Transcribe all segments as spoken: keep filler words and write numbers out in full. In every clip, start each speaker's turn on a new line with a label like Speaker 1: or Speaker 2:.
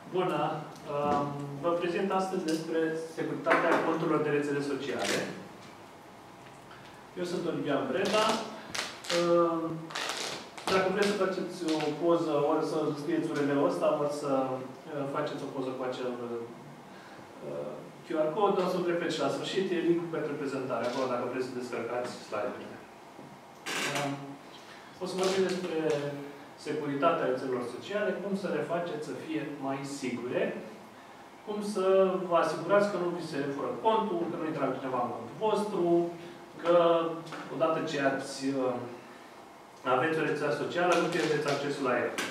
Speaker 1: Bună! Vă prezint astăzi despre securitatea conturilor de rețele sociale. Eu sunt Olivian Breda. Dacă vreți să faceți o poză, ori să scrieți U R L-ul ăsta, ori să faceți o poză cu acel Q R code, o să vă repet și la sfârșit, e link pentru prezentare, acolo dacă vreți să descărcați slide-urile. O să vorbim despre securitatea rețelelor sociale, cum să le faceți să fie mai sigure, cum să vă asigurați că nu vi se fură contul, că nu intră cineva în contul vostru, că odată ce ați, aveți o rețea socială, nu pierdeți accesul la ea.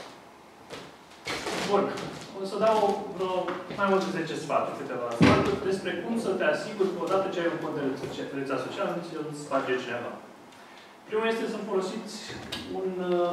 Speaker 1: Bun. O să dau vreo mai mult de zece sfaturi, câteva sfaturi, despre cum să te asiguri că odată ce ai un cont de rețea socială, nu ți-l sparge cineva. Primul este să folosiți un...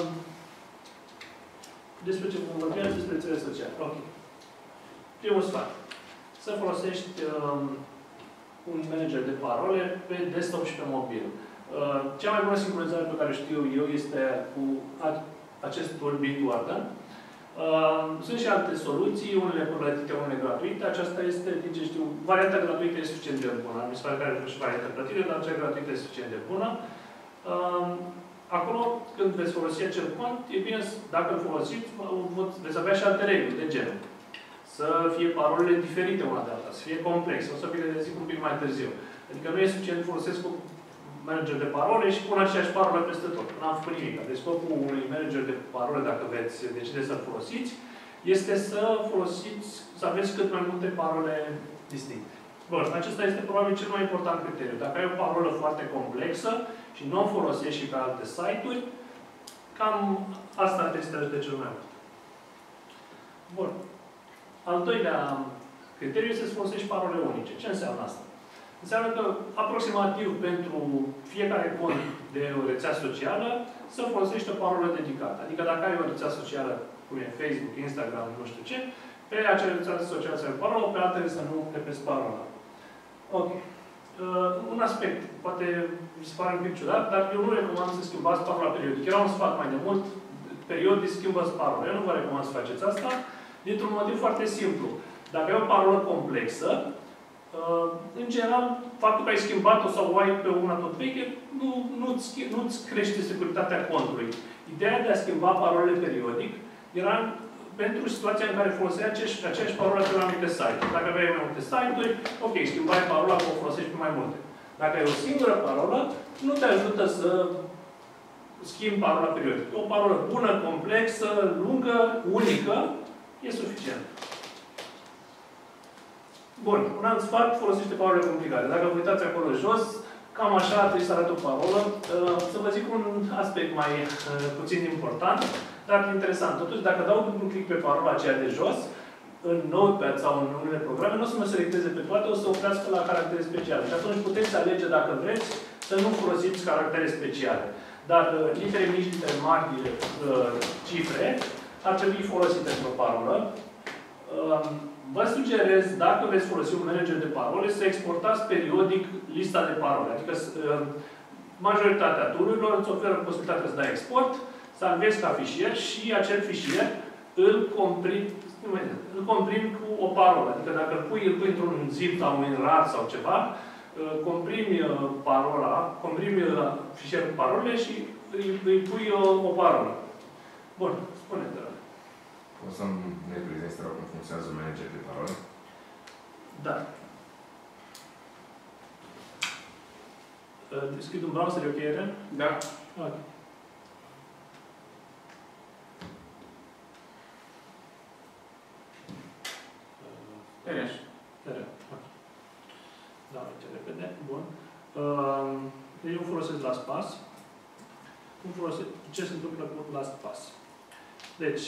Speaker 1: Despre ce vom vorbi azi, despre rețele sociale. Ok. Primul sfat. Să folosești um, un manager de parole pe desktop și pe mobil. Uh, cea mai bună sincronizare pe care știu eu este cu acest tool Bitwarden. Uh, sunt și alte soluții, unele plătite, unele gratuite. Aceasta este, din ce știu, varianta gratuită este suficient de bună. Mi se pare că are și varianta plătită, dar cea gratuită este suficient de bună. Uh, Acolo, când veți folosi acel cont, e bine, dacă îl folosiți, veți avea și alte reguli, de genul. Să fie parolele diferite una de alta, să fie complexe. O să vi le zic un pic mai târziu. Adică nu e suficient să folosesc un manager de parole și pun aceeași parole peste tot. N-am făcut nimic. Deci scopul unui manager de parole, dacă veți decide să-l folosiți, este să folosiți, să aveți cât mai multe parole distincte. Bun, acesta este probabil cel mai important criteriu. Dacă ai o parolă foarte complexă și nu o folosești și pe alte site-uri, cam asta trebuie să te ajute cel mai mult. Bun. Al doilea criteriu este să folosești parole unice. Ce înseamnă asta? Înseamnă că aproximativ pentru fiecare cont de o rețea socială să folosești o parolă dedicată. Adică dacă ai o rețea socială, cum e Facebook, Instagram, nu știu ce, pe acea rețea socială să ai o parolă, pe altele să nu repezi parola. Ok. Uh, un aspect, poate mi se pare un pic ciudat, dar eu nu recomand să schimbați parola periodic. Era un sfat mai de mult, periodic schimbați parola. Eu nu vă recomand să faceți asta, dintr-un motiv foarte simplu. Dacă ai o parolă complexă, uh, în general, faptul că ai schimbat-o sau o ai pe una tot veche, nu, nu-ți nu crește securitatea contului. Ideea de a schimba parolele periodic era pentru situația în care foloseai aceeași, aceeași parolă pe la anumite site-uri. Dacă aveai mai multe site-uri, ok, schimbai parola, o folosești pe mai multe. Dacă ai o singură parolă, nu te ajută să schimbi parola periodic. O parolă bună, complexă, lungă, unică, e suficient. Bun, un alt sfat, folosește parole complicate. Dacă vă uitați acolo jos, cam așa trebuie să arate o parolă. Să vă zic un aspect mai puțin important, dar interesant. Totuși, dacă dau un click pe parola aceea de jos, în Notepad sau în unele programe, nu o să mă selecteze pe toate, o să oprească la caractere speciale. Și atunci puteți alege, dacă vreți, să nu folosiți caractere speciale. Dar litere mici, litere mari, cifre, ar trebui folosite într-o parolă. Vă sugerez, dacă veți folosi un manager de parole, să exportați periodic lista de parole. Adică majoritatea tool-urilor îți oferă posibilitatea să dai export, să înveți ca fișier și acel fișier îl comprimi, îl comprimi cu o parolă. Adică dacă îl pui, îl pui într-un zip sau un rar sau ceva, comprimi parola, comprimi fișierul cu parole și îi, îi pui o, o parolă. Bun, spune-te, rog.
Speaker 2: O să-mi ne prezinți, te rog, cum funcționează un manager de parole?
Speaker 1: Da. Deschid un browser, e ok, Eren?
Speaker 3: Da.
Speaker 1: Ok.
Speaker 3: Ereș.
Speaker 1: Eren. Ok. Da, aici repede. Bun. Deci eu folosesc LastPass. Cum folosesc? Ce se întâmplă cu LastPass? Deci,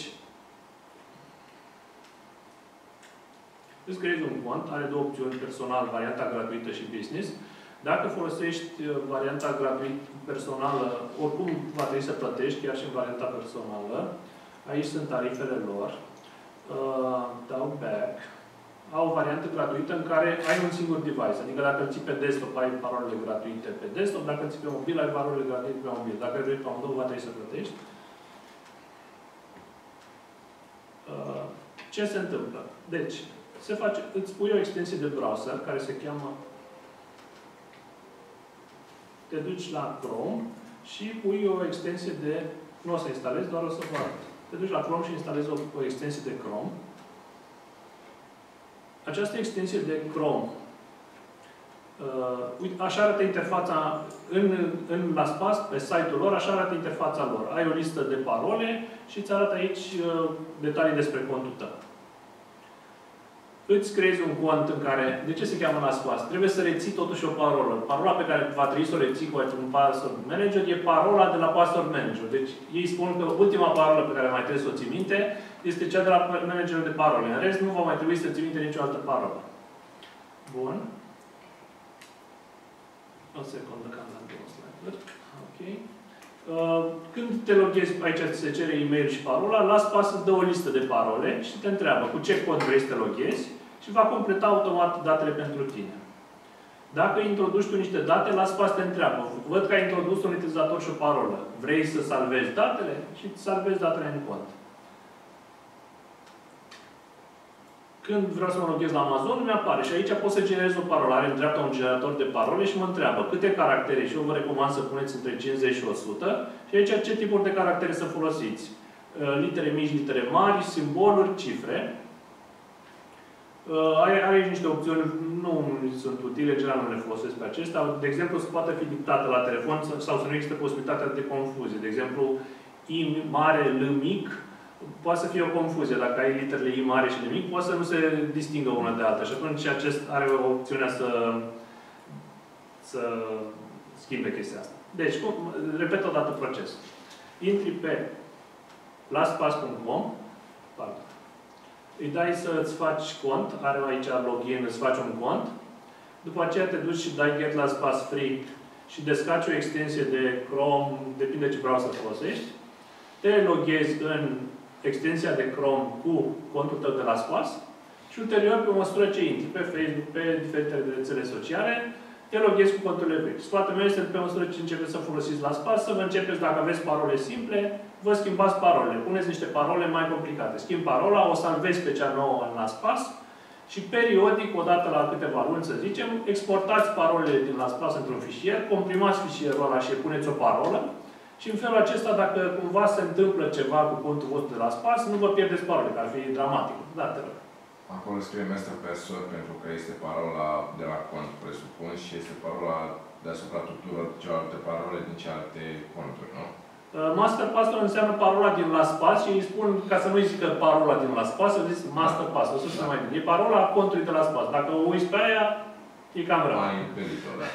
Speaker 1: îți creezi un cont, are două opțiuni, personal, varianta gratuită și business. Dacă folosești varianta gratuită personală, oricum va trebui să plătești, chiar și în varianta personală. Aici sunt tarifele lor. Uh, dau back. Au o variantă gratuită în care ai un singur device. Adică dacă îl ții pe desktop, ai parolele gratuite pe desktop. Dacă îl ții pe mobil, ai parolele gratuite pe mobil. Dacă vrei pe amândouă, va trebui să plătești. Uh, Ce se întâmplă? Deci, se face, îți pui o extensie de browser care se cheamă, te duci la Chrome și pui o extensie de, nu o să instalezi, doar o să vă arăt. Te duci la Chrome și instalezi o, o extensie de Chrome. Această extensie de Chrome, uh, uite, așa arată interfața în, în LastPass, pe site-ul lor, așa arată interfața lor. Ai o listă de parole și îți arată aici uh, detalii despre contul tău. Îți creezi un cont în care, de ce se cheamă LastPass? Trebuie să reții totuși o parolă. Parola pe care va trebui să o reții cu un password manager e parola de la password manager. Deci ei spun că ultima parolă pe care mai trebuie să o ții minte este cea de la managerul de parole. În rest, nu va mai trebui să ții minte nicio altă parolă. Bun. O secundă că am dat două slide-uri. Ok. Când te loghezi, aici se cere e-mail și parola, LastPass îți dă o listă de parole și te întreabă cu ce cod vrei să te loghezi și va completa automat datele pentru tine. Dacă introduci tu niște date, LastPass te întreabă. Văd că ai introdus un utilizator și o parolă. Vrei să salvezi datele? Și îți salvezi datele în cont. Când vreau să mă loghez la Amazon, mi apare și aici pot să generez o parolă. Are în dreapta un generator de parole și mă întreabă câte caractere, și eu vă recomand să puneți între cincizeci și o sută, și aici ce tipuri de caractere să folosiți. Litere mici, litere mari, simboluri, cifre. Are aici niște opțiuni, nu sunt utile, general nu le folosesc pe acestea. De exemplu, să poată fi dictată la telefon sau să nu există posibilitatea de confuzie. De exemplu, I mare, L mic, poate să fie o confuzie. Dacă ai literele I mare și L mic, poate să nu se distingă una de alta. Și atunci acest are o opțiune să, să schimbe chestia asta. Deci, repet o dată procesul. Intri pe lastpass punct com, îi dai să-ți faci cont, are aici login, îți faci un cont. După aceea te duci și dai Get LastPass Free și descarci o extensie de Chrome, depinde ce browser folosești. Te loghezi în extensia de Chrome cu contul tău de LastPass și ulterior, pe măsură ce intri pe Facebook, pe diferitele rețele sociale, te loghezi cu conturile vechi. Sfatul meu este pe măsură ce începeți să folosiți LastPass, să vă începeți, dacă aveți parole simple, vă schimbați parolele. Puneți niște parole mai complicate. Schimb parola, o salvezi pe cea nouă în LastPass și periodic, odată la câteva luni, să zicem, exportați parolele din LastPass într-un fișier, comprimați fișierul ăla și puneți o parolă și în felul acesta, dacă cumva se întâmplă ceva cu contul vostru de LastPass, nu vă pierdeți parole, că ar fi dramatic. Da, te rog.
Speaker 2: Acolo scrie master password pentru că este parola de la cont, presupun, și este parola deasupra tuturor celelalte parole din celelalte conturi, nu?
Speaker 1: Master password înseamnă parola din LastPass și îi spun, ca să nu-i zică parola din LastPass, să zic master password, o să se mai bine. E parola contului de LastPass. Dacă o uiți pe aia, e cam rău.
Speaker 2: Mai impedit-o, da.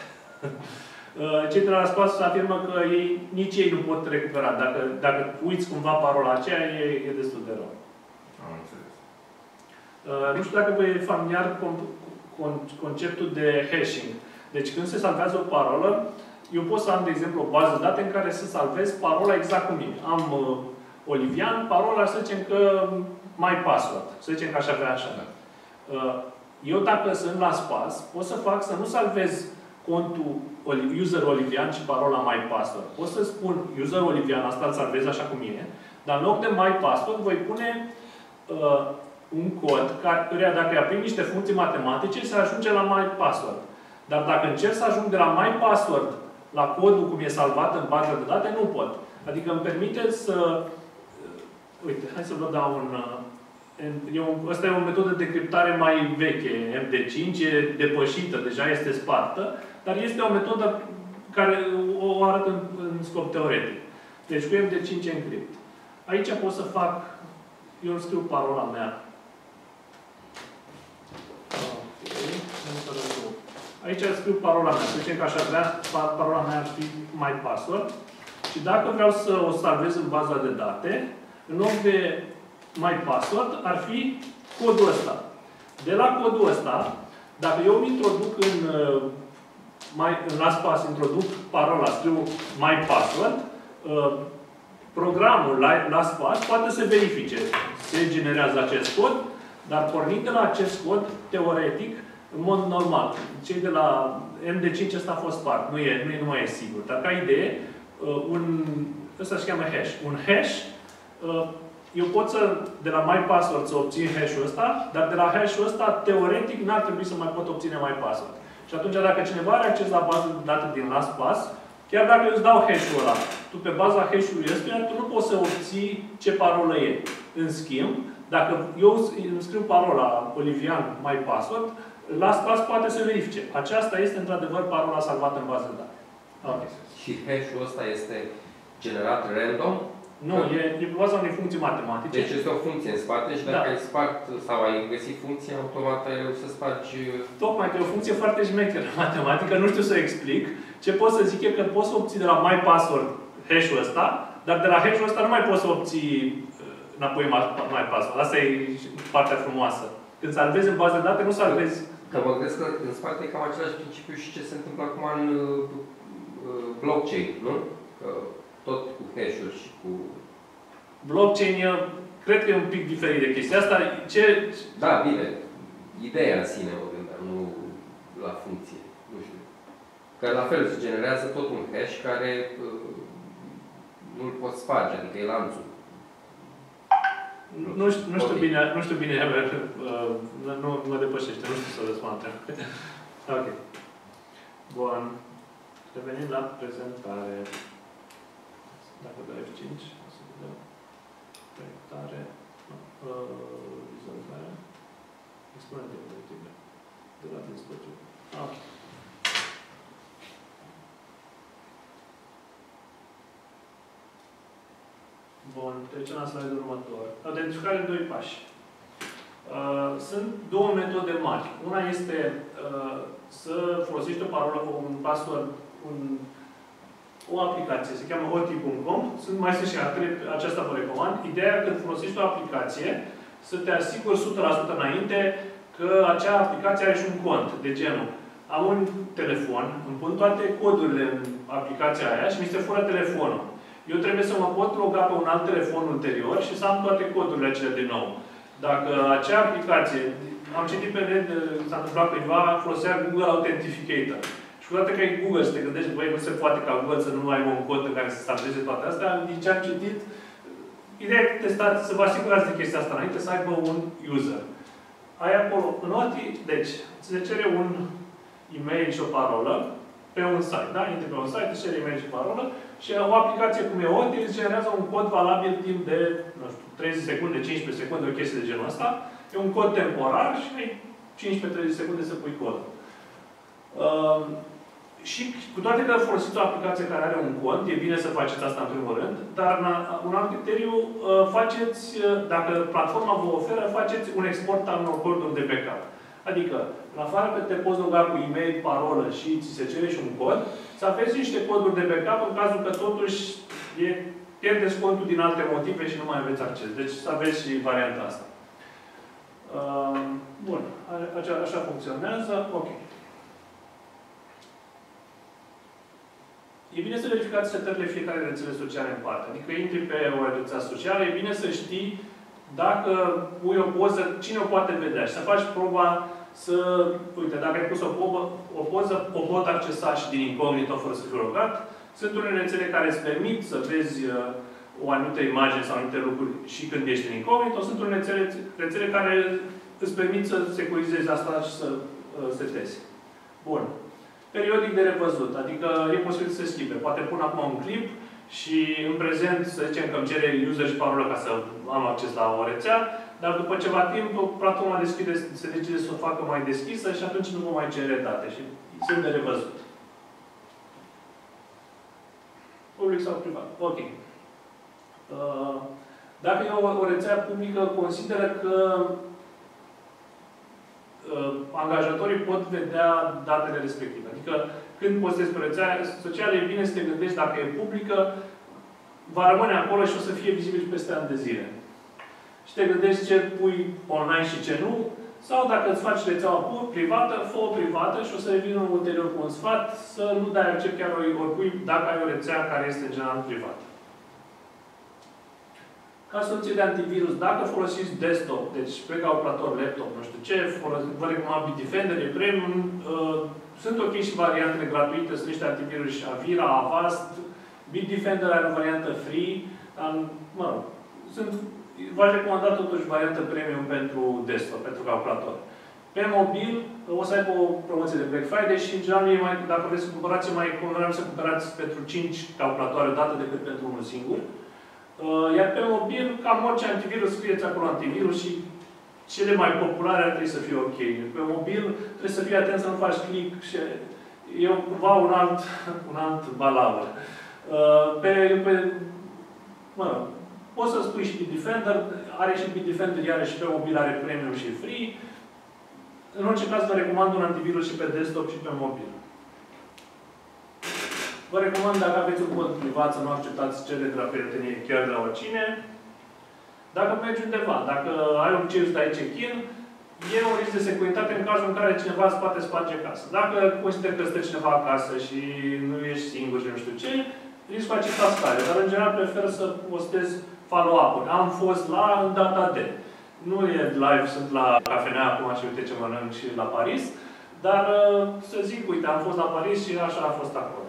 Speaker 1: Cei de la LastPass afirmă că ei, nici ei nu pot recupera. Dacă, dacă uiți cumva parola aceea, e, e destul de rău.
Speaker 2: Am înțeles.
Speaker 1: Nu știu dacă vă e familiar cu conceptul de hashing. Deci când se salvează o parolă, eu pot să am, de exemplu, o bază de date în care să salvez parola exact cum e. Am uh, Olivian, parola, să zicem că my password. Să zicem că aș avea așa. Uh, eu, dacă sunt la LastPass, pot să fac să nu salvez contul user Olivian și parola my password. Pot să spun user Olivian, asta îl salvez așa cum e, dar în loc de my password voi pune uh, un cod care, dacă îi aprind niște funcții matematice, se ajunge la my password. Dar dacă încerc să ajung de la my password la codul cum e salvat în baza de date, nu pot. Adică îmi permite să... Uite, hai să vă dau un... E un asta e o metodă de criptare mai veche. M D cinci e depășită, deja este spartă, dar este o metodă care o arăt în, în scop teoretic. Deci cu M D cinci encrypt. Aici pot să fac... Eu îmi scriu parola mea. Ok. Aici scriu parola mea. Să zicem că aș avea, parola mea ar fi my password. Și dacă vreau să o salvez în baza de date, în loc de my password, ar fi codul ăsta. De la codul ăsta, dacă eu îmi introduc în, în LastPass, introduc parola, scriu my password, programul LastPass poate să verifice. Se generează acest cod, dar pornind de la acest cod, teoretic, în mod normal. Cei de la M D cinci ăsta a fost spart. Nu, e, nu, e, nu mai e sigur. Dar ca idee, un, ăsta se cheamă hash. Un hash eu pot să, de la MyPassword să obțin hash-ul ăsta, dar de la hash-ul ăsta, teoretic, n-ar trebui să mai pot obține MyPassword. Și atunci, dacă cineva are acces la bază de date din LastPass, chiar dacă eu îți dau hash-ul ăla, tu pe baza hash-ului ăstuia, tu nu poți să obții ce parolă e. În schimb, dacă eu îmi scriu parola Olivian MyPassword, LastPass poate să verifice. Aceasta este, într-adevăr, parola salvată în bază de date. Okay.
Speaker 4: Și hash-ul ăsta este generat random?
Speaker 1: Nu, e, e pe baza unei funcții matematice.
Speaker 4: Deci este o funcție în spate și dacă
Speaker 1: da.
Speaker 4: ai spart sau ai găsit funcția, automat ai reușit să spargi...
Speaker 1: Tocmai că e o funcție foarte șmecheră matematică, nu știu să o explic. Ce pot să zic e că poți să obții de la MyPassword hash-ul ăsta, dar de la hash-ul ăsta nu mai poți să obții înapoi MyPassword. Asta e partea frumoasă. Când salvezi în bază de date, nu salvezi...
Speaker 4: Că mă gândesc că în spate e cam același principiu și ce se întâmplă acum în blockchain, nu? Că tot cu hash-uri și cu...
Speaker 1: Blockchain, cred că e un pic diferit de chestia asta. Ce...
Speaker 4: Da, bine. Ideea în sine o gândeam, nu la funcție. Nu știu. Că la fel se generează tot un hash care uh, nu-l poți sparge, adică e lanțul.
Speaker 1: Nu, nu, știu, nu știu bine, nu știu bine, uh, nu mă depășește, nu știu să răspund. Ok. Bun. Revenim la prezentare. Dacă dau F cinci, o să vedem. Proiectare. Uh, vizualizare. Expunere de obiective. De la dispozitiv. Ok. Bun, trecem la slide-ul următor. Identificare în doi pași. Uh, sunt două metode mari. Una este uh, să folosești o parolă, un password, un, o aplicație, se cheamă o t punct com. Sunt mai sunt și altele, aceasta vă recomand. Ideea când folosești o aplicație, să te asiguri o sută la sută înainte că acea aplicație are și un cont, de genul. Am un telefon, îmi pun toate codurile în aplicația aia și mi se fură telefonul. Eu trebuie să mă pot loga pe un alt telefon ulterior și să am toate codurile acelea din nou. Dacă acea aplicație, am citit pe net, s-a întâmplat cuiva, folosea Google Authenticator. Și cu toate că e Google și te gândești, băi, nu se poate ca Google să nu aibă un cod în care să stabileze toate astea, din ce am citit, ideea e testați, să vă asigurați de chestia asta înainte, să aibă un user. Ai acolo, în O T I, deci, se cere un e-mail și o parolă pe un site, da? Intri pe un site, îți cere e-mail și parolă și o aplicație cum e O T I îți generează un cod valabil timp de, nu știu, treizeci secunde, cincisprezece secunde, o chestie de genul ăsta. E un cod temporar și ai cincisprezece treizeci secunde să pui codul. Uh, și cu toate că folosiți o aplicație care are un cont, e bine să faceți asta în primul rând, dar un alt criteriu, uh, faceți, dacă platforma vă oferă, faceți un export al unor coduri de backup. Adică, la afară că te poți loga cu e-mail, parolă și ți se cere și un cod, să aveți niște coduri de backup în cazul că totuși e, pierdeți contul din alte motive și nu mai aveți acces. Deci să aveți și varianta asta. Uh, bun. Așa, așa funcționează. Ok. E bine să verificați setările fiecare rețele sociale în parte. Adică intri pe o rețea socială, e bine să știi dacă pui o poză, cine o poate vedea și să faci proba să, uite, dacă ai pus o, pobă, o poză, o pot accesa și din incognito fără să fiu logat. Sunt unele rețele care îți permit să vezi uh, o anumită imagine sau anumite lucruri și când ești în incognito. Sunt unele rețele, rețele care îți permit să securizezi asta și să uh, setezi. Bun. Periodic de revăzut, adică e posibil să se schimbe. Poate pun acum un clip și în prezent, să zicem că îmi cere user și parolă ca să am acces la o rețea, dar după ceva timp, platforma deschide, se decide să o facă mai deschisă și atunci nu vă mai cere date și sunt de revăzut. Public sau privat. Ok. Dacă e o, o rețea publică, consideră că angajatorii pot vedea datele respective. Adică, când postezi pe rețea socială, e bine să te gândești, dacă e publică, va rămâne acolo și o să fie vizibil și peste ani de zile. Și te gândești ce pui online și ce nu, sau dacă îți faci rețeaua privată, fă-o privată și o să revină ulterior cu un sfat să nu dai accept chiar oricui dacă ai o rețea care este în general privată. Ca soluție de antivirus, dacă folosiți desktop, deci pe calculator, laptop, nu știu ce, vă recomand Bitdefender, e premium. Uh, sunt ok și variantele gratuite, sunt niște antivirus și Avira, Avast. Bitdefender are o variantă free. Um, mă rog, sunt v-aș recomanda totuși variantă premium pentru desktop, pentru calculator. Pe mobil o să aibă o promoție de Black Friday și, în general, mai, dacă vreți să cumpărați, mai convenabil să cumpărați pentru cinci calculatoare date decât pentru unul singur. Iar pe mobil, cam orice antivirus, scrieți acolo antivirus și cele mai populare ar trebui să fie ok. Pe mobil trebuie să fii atent să nu faci click și e cumva un alt, un alt balavă. Pe, pe, mă, poți să spui și Bitdefender, are și Bitdefender, iarăși pe mobil are premium și free. În orice caz, vă recomand un antivirus și pe desktop și pe mobil. Vă recomand, dacă aveți un cod privat, să nu acceptați cereri de la prietenie chiar de la oricine. Dacă mergi undeva, dacă ai un cer să dai check-in, e un risc de securitate în cazul în care cineva îți poate sparge casa. Dacă consider că stă cineva acasă și nu ești singur și nu știu ce, riscul acesta scade. Dar, în general, prefer să postez follow-up-uri. Am fost la în data de. Nu e live, sunt la cafenea acum și uite ce mănânc și la Paris, dar să zic, uite, am fost la Paris și așa a fost acolo.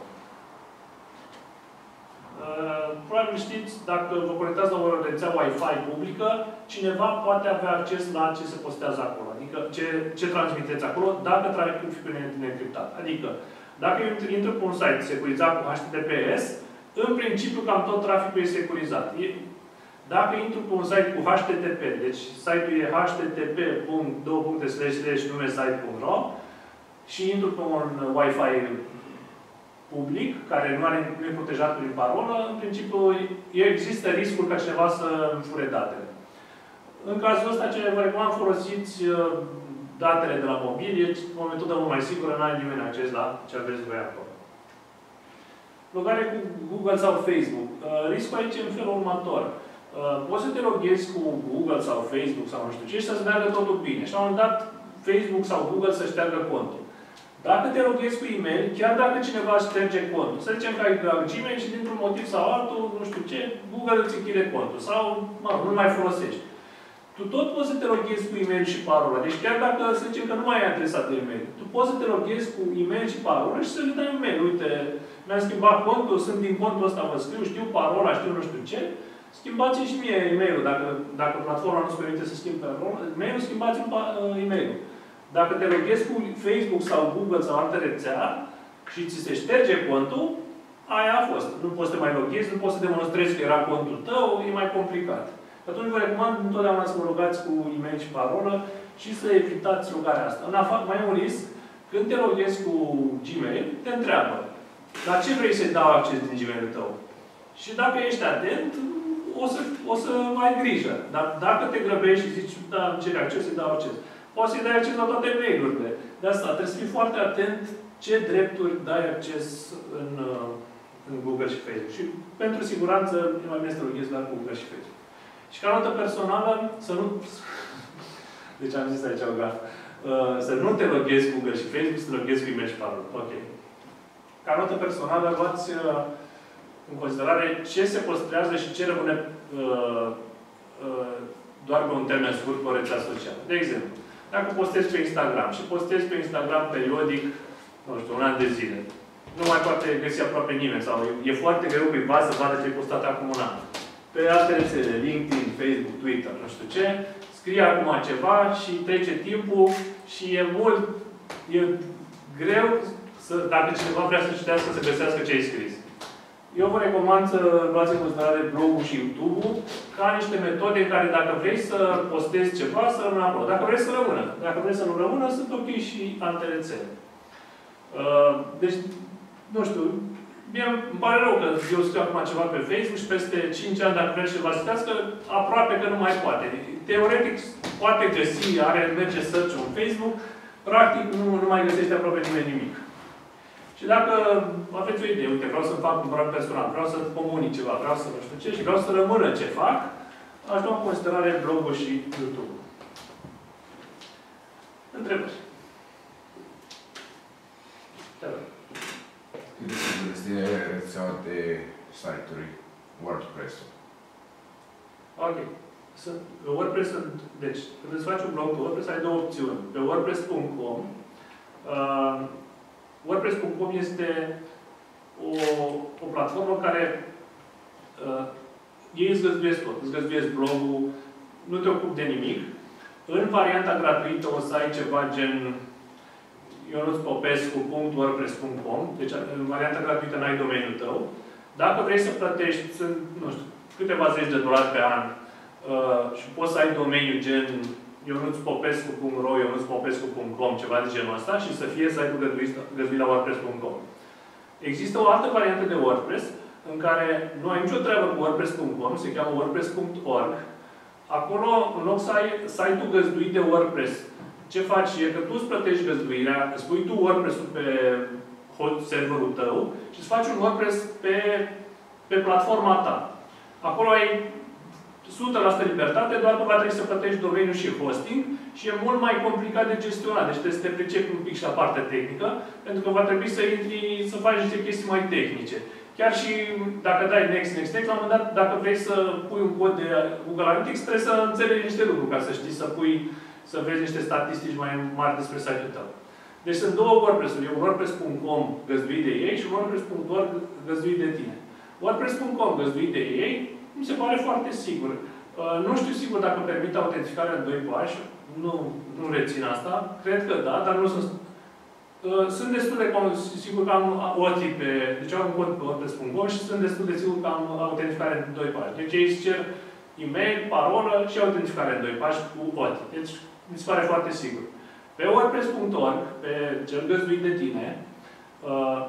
Speaker 1: Probabil știți, dacă vă conectați la o rețea Wi-Fi publică, cineva poate avea acces la ce se postează acolo, adică ce, ce transmiteți acolo, dacă traficul fi neîncriptat. Adică, dacă eu intru pe un site securizat cu H T T P S, în principiu cam tot traficul e securizat. Dacă intru pe un site cu H T T P, deci site-ul e h t t p punct două slash slash nume site punct ro și intru pe un Wi-Fi public, care nu, are, nu e protejat prin parolă, în principiu există riscul ca cineva să fure datele. În cazul ăsta, ce vă recomand, folosiți datele de la mobil, e o metodă mult mai sigură, nu are nimeni acces la ce aveți voi acolo. Logare cu Google sau Facebook. Riscul aici e în felul următor. Poți să te loghezi cu Google sau Facebook sau nu știu ce și să-ți meargă totul bine. Și la un moment dat, Facebook sau Google să șteargă contul. Dacă te loghezi cu e-mail, chiar dacă cineva șterge contul, să zicem că ai Gmail și dintr-un motiv sau altul, nu știu ce, Google îți închide contul sau, mă, nu mai folosești. Tu tot poți să te loghezi cu e-mail și parola. Deci chiar dacă, să zicem că nu mai ai adresat de e-mail, tu poți să te loghezi cu e-mail și parola și să le dai un mail. Uite, mi-am schimbat contul, sunt din contul ăsta, vă scriu, știu parola, știu nu știu ce. Schimbați-mi și mie e-mail-ul. Dacă, dacă platforma nu-ți permite să schimbi parola, e-mail-ul, schimbați-mi e-mail-ul. Dacă te loghezi cu Facebook sau Google sau altă rețea și ți se șterge contul, aia a fost. Nu poți să te mai loghezi, nu poți să demonstrezi că era contul tău, e mai complicat. Atunci vă recomand întotdeauna să vă logați cu e-mail și parolă și să evitați logarea asta. În afară, mai e un risc, când te loghezi cu Gmail, te întreabă la ce vrei să-i dau acces din Gmail-ul tău. Și dacă ești atent, o să, o să ai grijă. Dar dacă te grăbești și zici, da, îmi ceri acces, să-i dau acces. Poți să-i dai acces la toate mail-urile. De asta trebuie să fii foarte atent ce drepturi dai acces în, în Google și Facebook. Și pentru siguranță, e mai bine să te loghezi la Google și Facebook. Și ca notă personală, să nu... Deci am zis aici o grafă. Să nu te loghezi Google și Facebook, să te loghezi cu e-mail și parolă. Ok. Ca notă personală, luați în considerare ce se păstrează și ce rămâne uh, uh, doar pe un termen scurt pe o rețea socială. De exemplu, dacă postezi pe Instagram și postezi pe Instagram periodic, nu știu, un an de zile, nu mai poate găsi aproape nimeni sau e foarte greu cuiva să vadă ce ai postat acum un an. Pe alte rețele, LinkedIn, Facebook, Twitter, nu știu ce, scrie acum ceva și trece timpul și e mult, e greu să, dacă cineva vrea să citească, să găsească ce ai scris. Eu vă recomand să luați în considerare blogul și YouTube-ul ca niște metode în care dacă vrei să postezi ceva, să rămână acolo. Dacă vrei să rămână. Dacă vrei să nu rămână, sunt ok și alte rețele. Deci, nu știu, mie îmi pare rău că eu scriu acum ceva pe Facebook și peste cinci ani, dacă vrei să vă citească, aproape că nu mai poate. Teoretic, poate găsi, are, merge search în Facebook, practic nu, nu mai găsește aproape nimeni nimic. Și dacă aveți o idee, uite, vreau să fac un proiect personal, vreau să comunic ceva, vreau să nu știu ce și vreau să rămână ce fac, aș lua în considerare blogul și YouTube. Întrebări?
Speaker 2: Cât de sigur este rețeaua de site-uri WordPress-ul?
Speaker 1: Ok. Sunt, WordPress sunt, deci, când îți faci un blog pe WordPress, ai două opțiuni. Pe WordPress punct com uh, WordPress punct com este o, o platformă care uh, ei îți găzduiesc tot, îți găzduiesc blogul, nu te ocupi de nimic. În varianta gratuită o să ai ceva gen ionuț popescu punct wordpress punct com, deci în varianta gratuită n-ai domeniul tău. Dacă vrei să plătești, sunt, nu știu, câteva zeci de dolari pe an uh, și poți să ai domeniul gen ionuț popescu punct ro, ionuț popescu punct com, ceva de genul ăsta și să fie site-ul găzduit la wordpress punct com. Există o altă variantă de WordPress în care nu ai nicio treabă cu wordpress punct com, se cheamă wordpress punct org. Acolo, în loc să ai site-ul găzduit de WordPress, ce faci e că tu îți plătești găzduirea, îți pui tu WordPress-ul pe serverul tău și îți faci un WordPress pe, pe platforma ta. Acolo ai o sută la sută libertate, doar că va trebui să plătești domeniul și hosting și e mult mai complicat de gestionat. Deci trebuie să te pricepi un pic și la partea tehnică, pentru că va trebui să intri, să faci niște chestii mai tehnice. Chiar și dacă dai next, next, next, la un moment dat, dacă vrei să pui un cod de Google Analytics, trebuie să înțelegi niște lucruri ca să știi, să pui, să vezi niște statistici mai mari despre site-ul tău. Deci sunt două WordPress-uri. E un wordpress punct com găzduit de ei și un wordpress punct org găzduit de tine. wordpress punct com găzduit de ei mi se pare foarte sigur. Uh, nu știu sigur dacă permite autentificarea în doi pași. Nu, nu rețin asta. Cred că da, dar nu sunt... Uh, sunt destul de sigur că am O T P pe... Deci am un cod pe wordpress punct com și sunt destul de sigur că am autentificare în doi pași. Deci ei îți cer e-mail, parolă și autentificare în doi pași cu O T P. Deci mi se pare foarte sigur. Pe wordpress punct org, pe cel găzduit de tine, uh,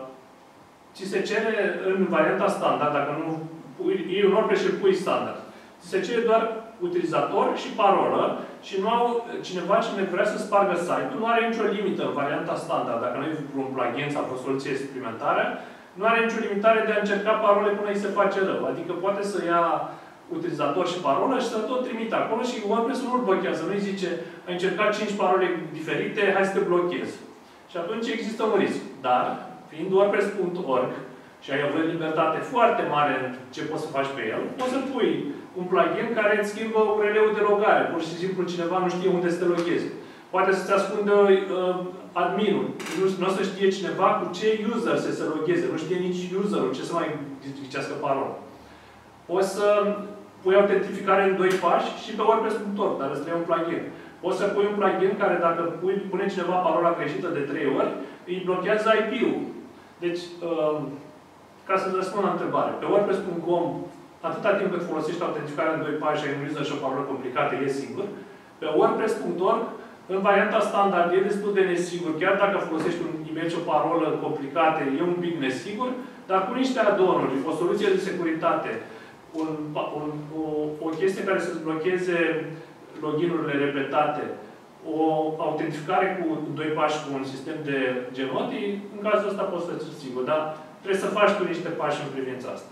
Speaker 1: ți se cere în varianta standard, dacă nu iei un WordPress și îl pui standard, ți se cere doar utilizator și parolă și nu au, cineva cine vrea să spargă site-ul, nu are nicio limită în varianta standard, dacă nu e vreun plugin sau o soluție suplimentară, nu are nicio limitare de a încerca parole până îi se face rău. Adică poate să ia utilizator și parolă și să tot trimite acolo și WordPress-ul nu-l blochează. Nu-i zice, ai încercat cinci parole diferite, hai să te blochezi. Și atunci există un risc. Dar, fiind wordpress punct org și ai avut libertate foarte mare în ce poți să faci pe el, poți să pui un plugin care îți schimbă U R L-ul de logare. Pur și simplu cineva nu știe unde să te loghezi. Poate să-ți ascundă uh, adminul. Nu, nu o să știe cineva cu ce user să se logheze. Nu știe nici userul ce să mai zicească parola. Poți să pui autentificare în doi pași și pe wordpress punct org, dar îți trebuie un plugin. Poți să pui un plugin care, dacă pui, pune cineva parola greșită de trei ori, îi blochează I P-ul. Deci, uh, ca să răspund la întrebare, pe wordpress punct com, atâta timp cât folosești autentificarea în doi pași, ai un user și o parolă complicată, e sigur. Pe wordpress punct org, în varianta standard, e destul de nesigur. Chiar dacă folosești un e-mail și o parolă complicată, e un pic nesigur, dar cu niște add-on-uri, o soluție de securitate, un, un, o, o chestie care să-ți blocheze login-urile repetate, o autentificare cu doi pași cu un sistem de genoti, în cazul ăsta poți să-ți sigur, dar trebuie să faci tu niște pași în privința asta.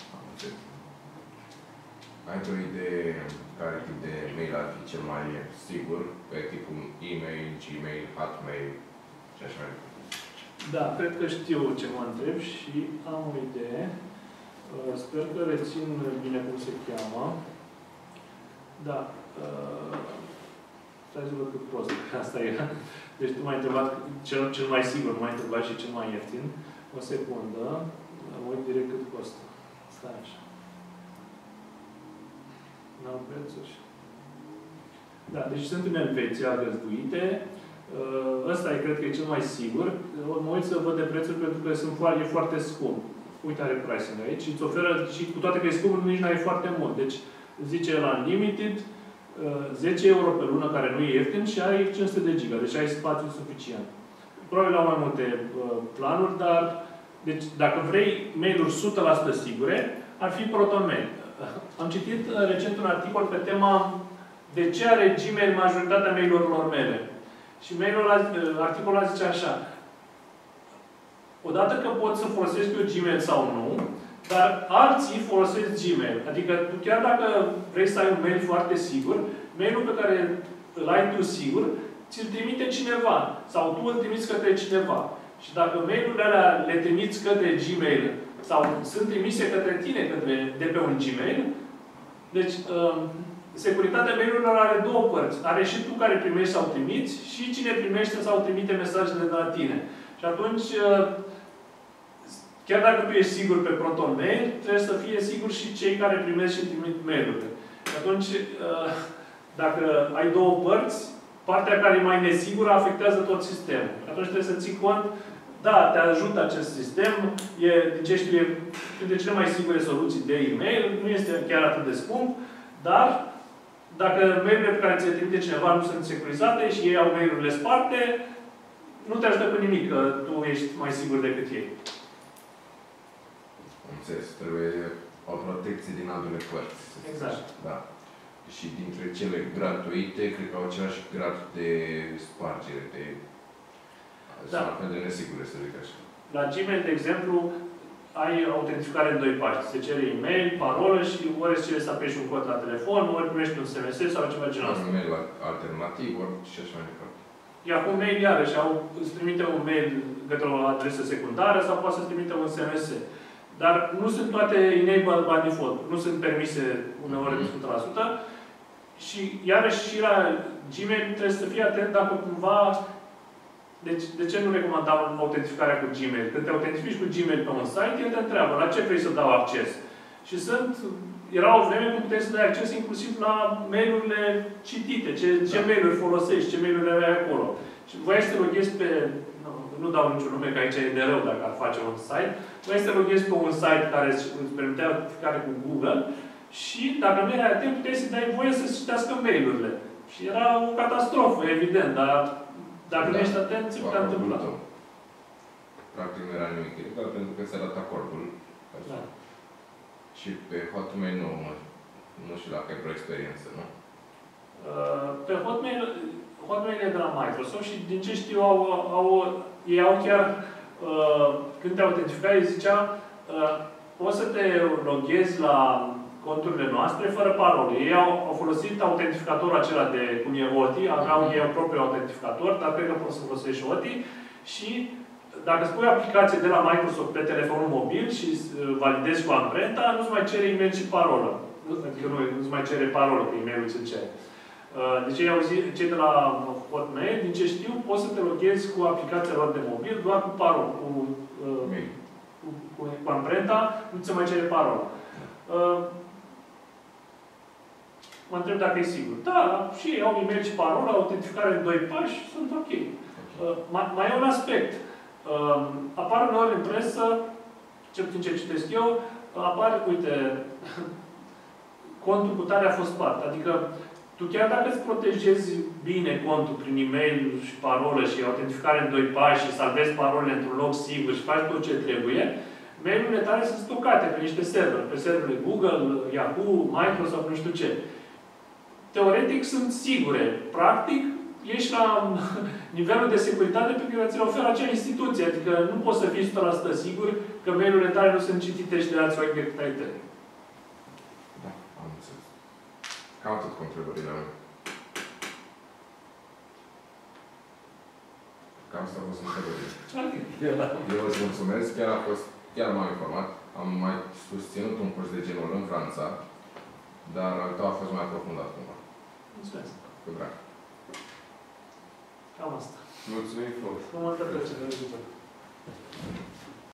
Speaker 2: Ai o idee care tip de mail ar fi cel mai sigur, pe tipul e-mail, Gmail, Hotmail și așa mai departe?
Speaker 1: Da, cred că știu ce mă întreb și am o idee. Sper că rețin bine cum se cheamă. Da. Stai să văd cât costă. Asta e. Deci tu m-ai întrebat cel, cel mai sigur, m-ai întrebat și cel mai ieftin. O secundă. Mă uit direct cât costă. Stai așa. N-am prețuri. Da, deci sunt în Elveția găzduite. Ăsta e, cred că e cel mai sigur. Mă uit să văd de prețuri pentru că sunt foarte, e foarte scump. Uite, are pricing aici și îți oferă, și cu toate că e scump, nici n-ai foarte mult. Deci, zice la Unlimited, zece euro pe lună, care nu e ieftin, și ai cinci sute de giga. Deci ai spațiu suficient. Probabil au mai multe planuri, dar deci, dacă vrei mail-uri o sută la sută sigure, ar fi ProtonMail. Am citit recent un articol pe tema de ce are Gmail majoritatea mail-urilor mele. Și mail-ul, articolul zice așa: odată că poți să folosești eu Gmail sau nu, dar alții folosesc Gmail. Adică tu chiar dacă vrei să ai un mail foarte sigur, mailul pe care îl ai tu sigur, ți-l trimite cineva. Sau tu îl trimiți către cineva. Și dacă mail-urile alea le trimiți către Gmail sau sunt trimise către tine către, de pe un Gmail, deci uh, securitatea mail-urilor are două părți. Are și tu care primești sau trimiți și cine primește sau trimite mesajele de la tine. Și atunci, uh, chiar dacă tu ești sigur pe Proton Mail, trebuie să fie sigur și cei care primesc și trimit mail-urile. Atunci, dacă ai două părți, partea care e mai nesigură afectează tot sistemul. Atunci trebuie să ții cont, da, te ajută acest sistem, e, din ce știu, e printre cele mai sigure soluții de e-mail, nu este chiar atât de scump, dar dacă mail-urile pe care ți le trimite cineva nu sunt securizate și ei au mail-urile sparte, nu te ajută cu nimic, că tu ești mai sigur decât ei.
Speaker 2: Am înțeles. Trebuie o protecție din ambele părți.
Speaker 1: Exact.
Speaker 2: Da. Și dintre cele gratuite, cred că au același grad de spargere, de...
Speaker 1: Da.
Speaker 2: Sunt fel de nesigure, să zic așa.
Speaker 1: La Gmail, de exemplu, ai autentificare în doi pași. Se cere e-mail, parolă și ori îți cere să apeși un cod la telefon, ori primești un S M S sau ceva genul ăsta.
Speaker 2: Un mail alternativ, ori și așa mai departe.
Speaker 1: Yahoo Mail, iarăși, au, îți trimite un mail către o adresă secundară sau poate să-ți trimite un S M S. Dar nu sunt toate enabled by default. Nu sunt permise uneori de o sută la sută. Și iarăși și la Gmail trebuie să fii atent dacă cumva... Deci, de ce nu recomandam autentificarea cu Gmail? Când te autentifici cu Gmail pe un site, el te întreabă la ce vrei să dau acces. Și sunt... Era o vreme când puteai să dai acces inclusiv la mail-urile citite, ce, ce
Speaker 2: da.
Speaker 1: mail-uri folosești, ce mail-uri ai acolo. Și voiai să te loghezi pe... Nu, nu dau niciun nume, că aici e de rău dacă ar face un site. Voiai să te loghezi pe un site care îți permitea autentificare cu Google și dacă nu erai atent, puteai să dai voie să citească mail-urile. Și era o catastrofă, evident, dar dacă
Speaker 2: da.
Speaker 1: nu ești atent, ți putea întâmpla.
Speaker 2: Practic nu era nimic ilegal, pentru că ți-a dat acordul.
Speaker 1: Da.
Speaker 2: Și pe Hotmail nu, nu știu dacă ai vreo experiență, nu?
Speaker 1: Uh, pe Hotmail, Hotmail e de la Microsoft și din ce știu, au, au, ei au chiar, uh, când te autentificai, zicea, uh, poți să te loghezi la conturile noastre fără parole. Ei au, au folosit autentificatorul acela de, cum e O T I, aveau ei un propriu autentificator, dar cred că poți să folosești O T I și dacă spui aplicație de la Microsoft pe telefonul mobil și validezi cu amprenta, nu-ți mai cere e-mail și parolă. Adică nu, nu-ți mai cere parolă, că e-mailul ți-l cere. Deci ei au zis, cei de la Hotmail, din ce știu, poți să te loghezi cu aplicația lor de mobil doar cu parolă, cu, cu, cu, cu amprenta, nu ți mai cere parolă. Mă întreb dacă e sigur. Da, și ei au e-mail și parolă, autentificare în doi pași, sunt ok. okay. Mai, mai e un aspect. Uh, apar uneori în presă, cel puțin ce citesc eu, apar, uite, contul cu tare a fost spart. Adică, tu chiar dacă îți protejezi bine contul prin e-mail și parolă și autentificare în doi pași și salvezi parolele într-un loc sigur și faci tot ce trebuie, mail-urile tale sunt stocate pe niște servere, pe serverele Google, Yahoo, Microsoft, nu știu ce. Teoretic sunt sigure. Practic, ești la nivelul de securitate pe care ți-l oferă acea instituție. Adică nu poți să fii o sută la sută sigur că mail-urile tale nu sunt citite și de alți oameni decât ai tăi.
Speaker 2: Da, am înțeles. Cam atât cu întrebările mele. Cam asta a fost întrebările. Eu îți mulțumesc, chiar a fost, chiar m-am informat. Am mai susținut un curs de genul în Franța, dar al tău a fost mai aprofundat cumva.
Speaker 1: Mulțumesc.
Speaker 2: Cu drag.
Speaker 1: Cam asta.
Speaker 4: Mulțumim frumos.
Speaker 1: Cu multă plăcere.